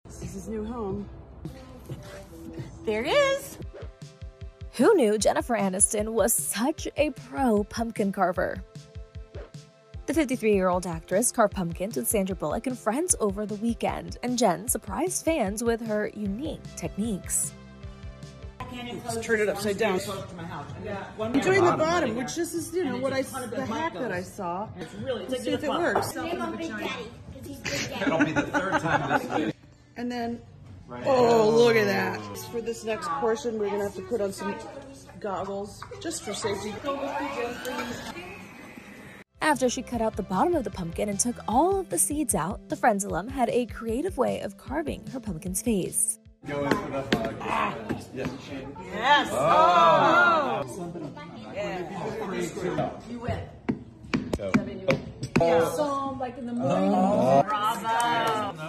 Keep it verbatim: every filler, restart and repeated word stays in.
This is his new home. There it is. Who knew Jennifer Aniston was such a pro pumpkin carver? The fifty-three-year-old actress carved pumpkins with Sandra Bullock and friends over the weekend, and Jen surprised fans with her unique techniques. Let's turn it upside down. I'm doing the bottom, which this is, you know, what I, the hack that I saw. Let's see if it works. It'll be the third time this week. And then, oh, look at that. For this next portion, we're going to have to put on some goggles, just for safety. After she cut out the bottom of the pumpkin and took all of the seeds out, the Friends alum had a creative way of carving her pumpkin's face. Go in for the hug. Ah. Yes. Yes. Oh. Oh. Yeah. You win. Go. I mean, you win. Oh. Yeah. So, like in the morning. Oh. Bravo.